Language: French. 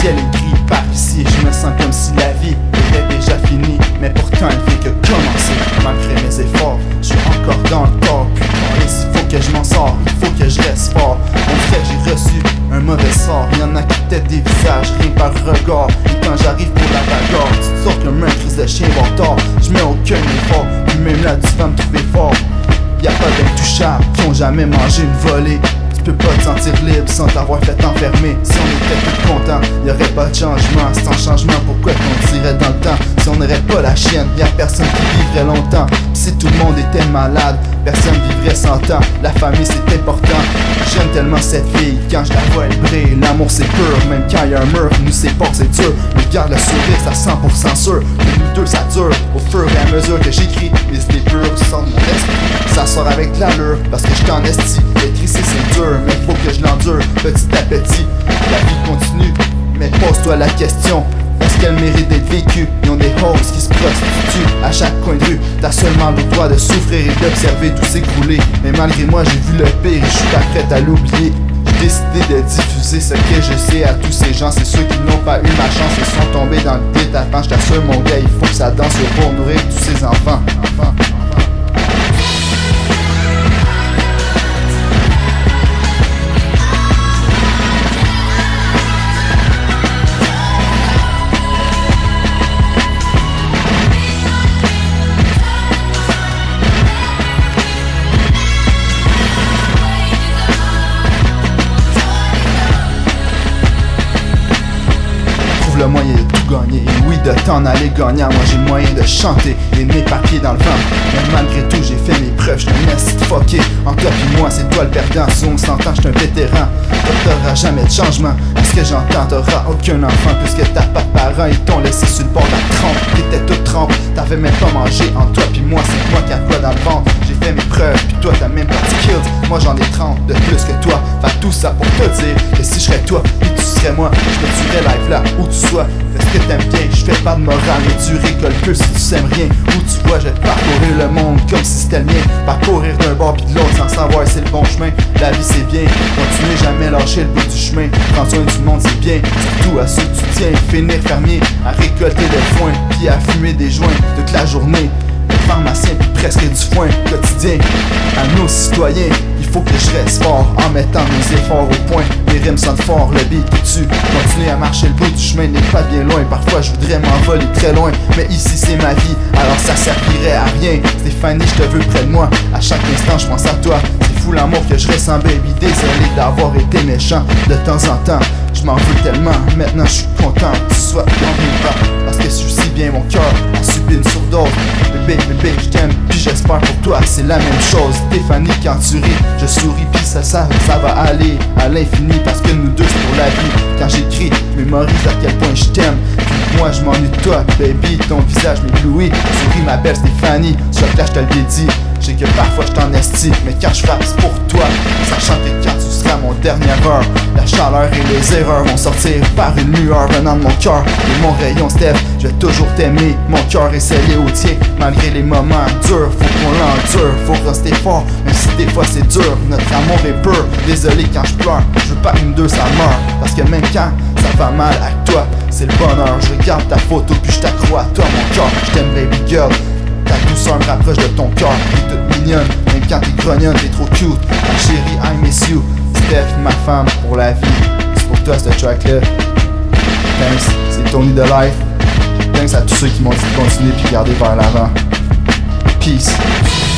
ciel est gris par ici, je me sens comme si la vie était déjà finie, mais pourtant elle fait que commencer. Malgré mes efforts, je suis encore dans le corps. Putain, il faut que je m'en sors, il faut que je reste fort. On dirait que j'ai reçu un mauvais sort. Y'en a qui têtent des visages, rien par regard. Et quand j'arrive pour la bagarre, tu te sors comme un crise de chien bâtard. Je mets aucun effort, puis même là tu vas me trouver fort. Y'a pas d'intouchables qui ont jamais mangé une volée. Tu peux pas te sentir libre sans t'avoir fait enfermer. Si on était tous contents, y'aurait pas de changement. Sans changement, pourquoi qu'on tirait dans le temps? Si on n'aurait pas la chienne, y'a personne qui vivrait longtemps. Pis si tout le monde était malade, personne vivrait 100 ans. La famille c'est important. J'aime tellement cette fille, quand je la vois elle brille. L'amour c'est pur, même quand y'a un mur qui nous sépare c'est dur. Mais garde le sourire, ça 100% sûr que nous deux ça dure. Au fur et à mesure que j'écris, les idées pures sortent de mon esprit. Ça sort avec l'allure, parce que je t'en estie. Être ici c'est dur, mais faut que je l'endure petit à petit. La vie continue, mais pose-toi la question, est-ce qu'elle mérite d'être vécue? Ils ont des hosts qui se prostituent à chaque coin de rue. T'as seulement le droit de souffrir et d'observer tout s'écrouler. Mais malgré moi j'ai vu le pire et je suis pas prête à l'oublier. J'ai décidé de diffuser ce que je sais à tous ces gens. C'est ceux qui n'ont pas eu ma chance et sont tombés dans le guet-apens. Je t'assure mon gars, il faut que ça danse pour nourrir tous ces enfants. Le moyen de tout gagner, et oui de t'en aller gagnant. Moi j'ai le moyen de chanter et de m'éparpiller dans le vent. Mais malgré tout j'ai fait mes preuves, j'suis un esti de fucké. En toi pis moi c'est toi le perdant. Si on s'entend j'suis un vétéran, t'auras jamais de changement. À ce que j'entends t'auras aucun enfant, puisque t'as pas de parents, ils t'ont laissé sur le bord de la trempe. T'étais toute trempe, t'avais même pas mangé. En toi pis moi c'est moi qui a quoi dans le ventre. J'ai fait mes preuves pis toi t'as même pas de kills. Moi j'en ai 30 de plus que toi. Fait tout ça pour te dire que si je serais toi et tu serais moi, je me tuerais live là où tu sois. Fais ce que t'aimes bien, je fais pas de morale, mais tu récoltes peu si tu sèmes rien. Où tu vois, je vais te parcourir le monde comme si c'était le mien. Parcourir d'un bord pis de l'autre sans savoir si c'est le bon chemin. La vie c'est bien, continuer jamais lâcher le bout du chemin. Prends soin du monde c'est bien, surtout à ceux que tu tiens. Finir fermier, à récolter le foin, puis à fumer des joints toute la journée. Pharmacien puis presque du foin quotidien. À nos citoyens, il faut que je reste fort en mettant mes efforts au point. Les rimes sonnent fort, le beat qui tue. Continuer à marcher le bout du chemin n'est pas bien loin. Parfois je voudrais m'envoler très loin, mais ici c'est ma vie, alors ça servirait à rien. Stéphanie, je te veux près de moi, à chaque instant je pense à toi. C'est fou l'amour que je ressens baby, désolé d'avoir été méchant de temps en temps. Je m'en veux tellement, maintenant je suis content que tu sois dans mes bras. Parce que si bien mon cœur a subi une surdose. Bébé, je t'aime, puis j'espère pour toi c'est la même chose. Stéphanie, quand tu ris, je souris, puis ça va aller à l'infini. Parce que nous deux c'est pour la vie. Quand j'écris, je mémorise à quel point je t'aime. Moi je m'ennuie de toi, baby, ton visage m'éblouit. Souris ma belle Stéphanie, sur là je te l'ai dit. Je sais que parfois je t'en estime, mais quand je frappe c'est pour toi. Sachant que quand tu seras mon dernière heure, la chaleur et les erreurs vont sortir par une lueur venant de mon cœur. Et mon rayon Steph, je vais toujours t'aimer. Mon cœur est scellé au tien, malgré les moments durs. Faut qu'on l'endure, faut rester fort, même si des fois c'est dur. Notre amour est pur, désolé quand je pleure. Je veux pas une deux ça meurt, parce que même quand ça va mal avec toi, c'est le bonheur. Je regarde ta photo puis je t'accrois à toi mon cœur. Je t'aime baby girl, ta douceur me rapproche de ton cœur. T'es toute mignonne, même quand t'es grognonne, t'es trop cute. Ma chérie, I miss you. Steph, ma femme pour la vie. C'est pour toi ce track là. Thanks, c'est Tony de Life. Thanks à tous ceux qui m'ont dit de continuer puis garder vers l'avant. Peace.